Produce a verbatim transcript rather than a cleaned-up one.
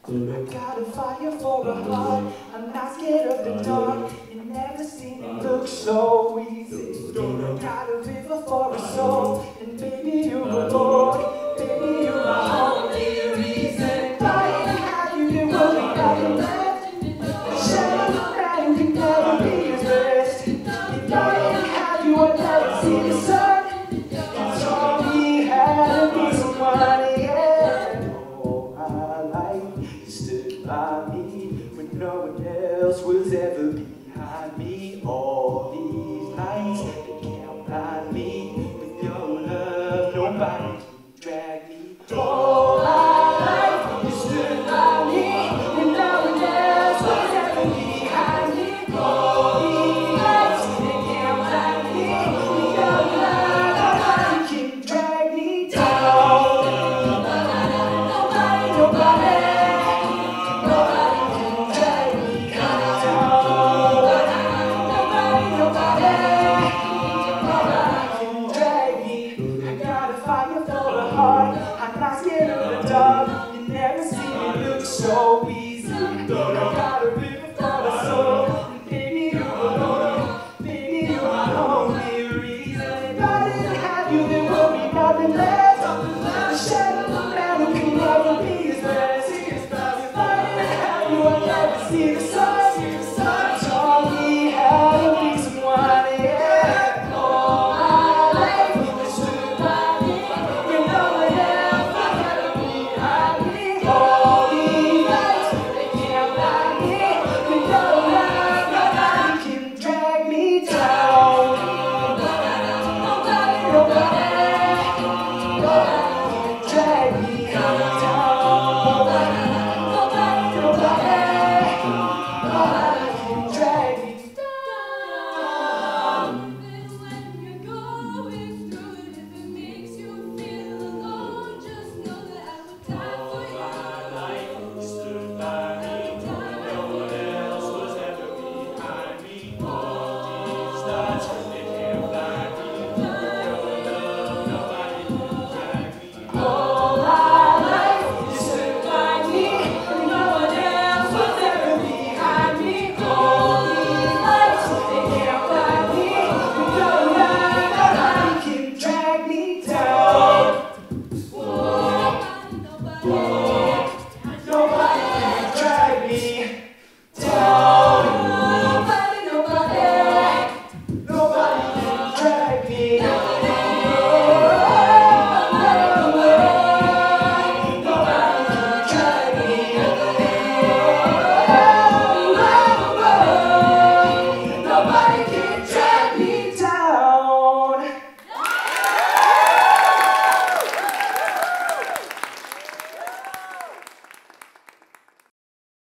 I got a fire for a heart, I'm not scared of the dark. You never seen it look so easy. I got a river for a soul, and baby you're a Lord. Baby you're my only reason. Why have you been worried about the left? Shadow man can never be his best. If I didn't have you, I'd never see the sun. You told me how to be someone, yeah. All my life you stood by me when no one else was ever behind me. All these nights they can't blind me. With your love, nobody can drag me. All my life you stood by me when no one else was ever behind me. All these nights they can't blind me. With your love, nobody can drag me down. Nobody, nobody. You never see me look so easy. I got a river for the soul, and baby you're alone. Baby you're my only reason. If I didn't have you, there would be nothing left. The shadow of a man who can never be his best. If I didn't have you, I'd never see the sun. Taught me how to be someone, yeah. All my life you stood by me when no one else was ever behind me. All these nights they can't blind me. With your love, nobody can drag me down. Nobody, nobody, nobody can drag me down. Nobody, nobody, nobody, nobody can drag me down. When you're going through it, if it makes you feel alone, just know that I would die for you. My life stood by me. No one else was ever behind me. All these nights they can't blind me. Your love, nobody can drag me. All my life you stood by me, and no one else was ever behind me. All these nights they can't blind me. Your love, nobody can drag me down. Nobody, nobody.